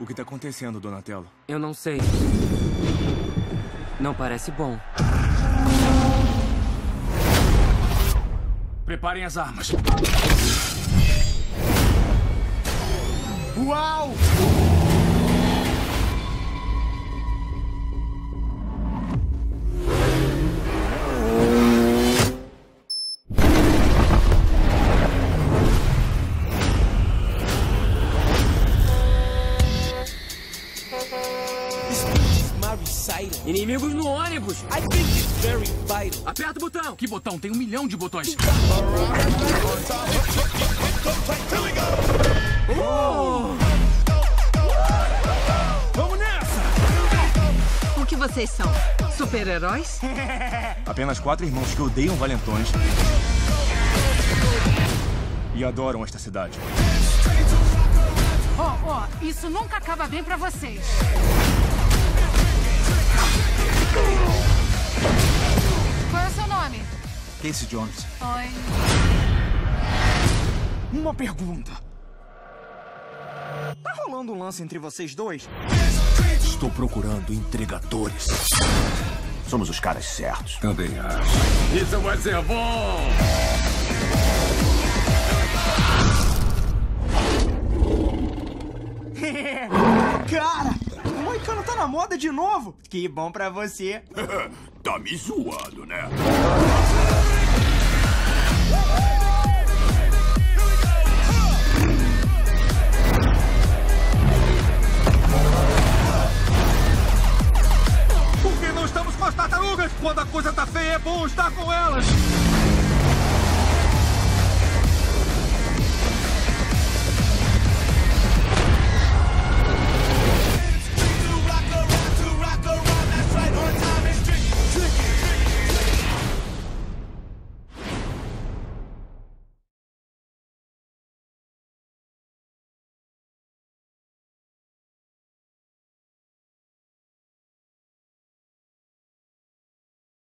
que tá acontecendo, Donatello? Eu não sei. Não parece bom. Preparem as armas. Uau! Inimigos no ônibus! Aperta o botão! Que botão? Tem 1 milhão de botões. Vamos nessa! O que vocês são? Super-heróis? Apenas 4 irmãos que odeiam valentões e adoram esta cidade. Isso nunca acaba bem pra vocês. Qual é o seu nome? Casey Jones. Oi. Uma pergunta. Tá rolando um lance entre vocês dois? Estou procurando entregadores. Somos os caras certos. Também acho. Isso vai ser bom! Cara, o Moicano tá na moda de novo. Que bom pra você. Tá me zoando, né?